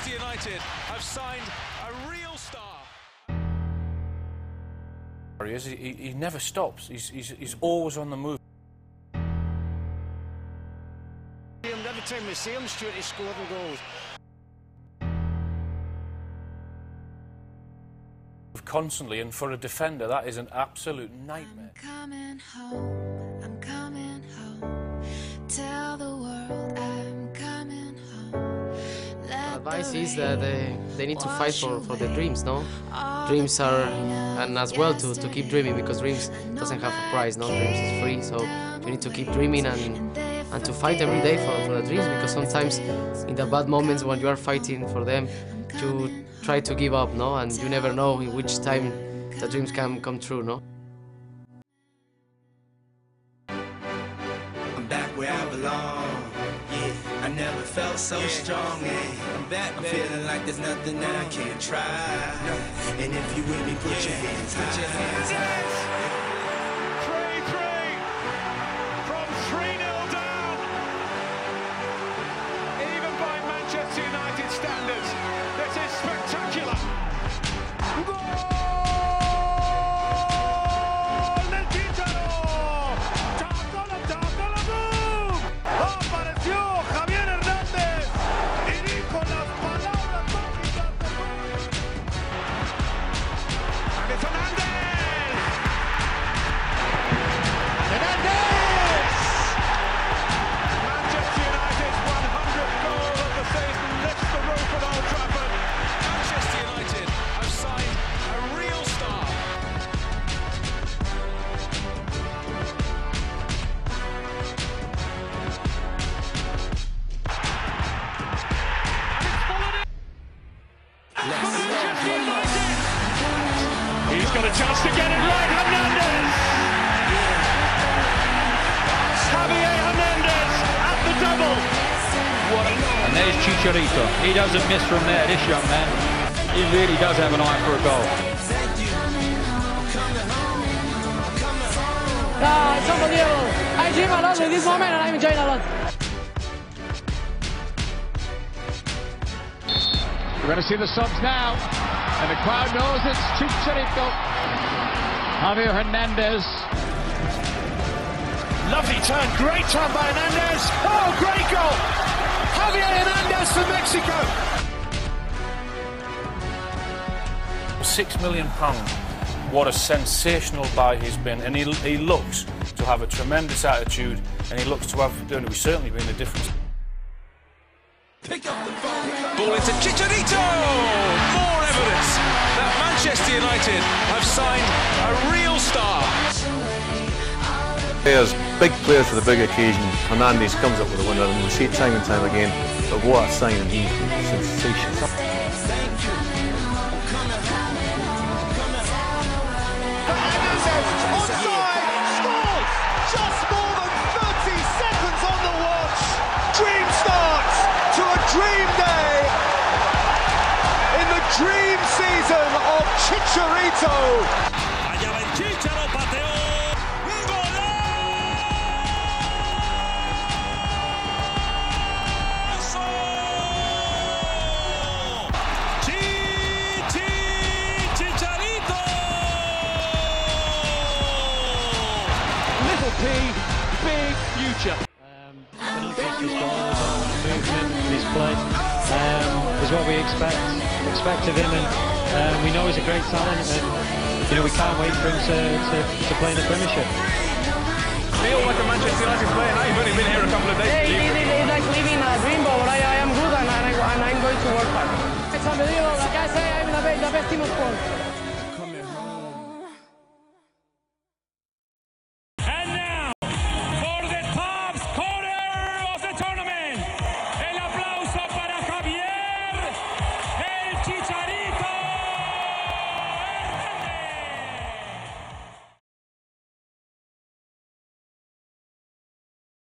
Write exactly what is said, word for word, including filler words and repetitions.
Manchester United have signed a real star. He, is, he, he never stops. He's, he's, he's always on the move. Every time we see him, Stuart, he's scoring goals. Constantly, and for a defender, that is an absolute nightmare. I'm coming home, I'm coming home. Tell the world I'm coming home. Let Advice is that they, they need to fight for, for their dreams, no? Dreams are, and as well to, to keep dreaming, because dreams doesn't have a price, no? Dreams is free, so you need to keep dreaming and and to fight every day for, for the dreams, because sometimes in the bad moments when you are fighting for them, you try to give up, no? And you never know in which time the dreams can come true, no? I'm back where I belong, yeah. I never felt so yeah. strong, yeah. I'm back, I'm feeling like there's nothing that I can't try. No. And if you with me, put yeah. your hands high. Put your hands high. He's got a chance to get it right, Hernandez! Javier Hernandez at the double! What a goal! And there's Chicharito. He doesn't miss from there, this young man. He really does have an eye for a goal. Ah, it's unbelievable. I dream a lot with this moment and I'm enjoying a lot. We're going to see the subs now, and the crowd knows it's Chicharito. Javier Hernandez. Lovely turn, great turn by Hernandez. Oh, great goal! Javier Hernandez for Mexico. Six million pounds. What a sensational buy he's been, and he, he looks to have a tremendous attitude, and he looks to have done. We've certainly been a difference. Pick up the ball. Ball into Chicharito! More evidence that Manchester United have signed a real star. Players, big players for the big occasion. Hernandez comes up with a winner, and we see it time and time again. But what a signing, he's sensational. Dream day in the dream season of Chicharito. Allá va el Chicharo, pateó. ¡Un golazo! Chichi Chicharito. Little P, big future. Movement in his play um, is what we expect expect of him, and um, we know he's a great talent, and you know we can't wait for him to, to, to play in the Premiership. Feel like a Manchester United player now. You've only been here a couple of days. Hey, it, it, it's like living a dream, but I, I am good and, I, and I'm going to work hard. It's unbelievable. Like I say, I'm in a bed.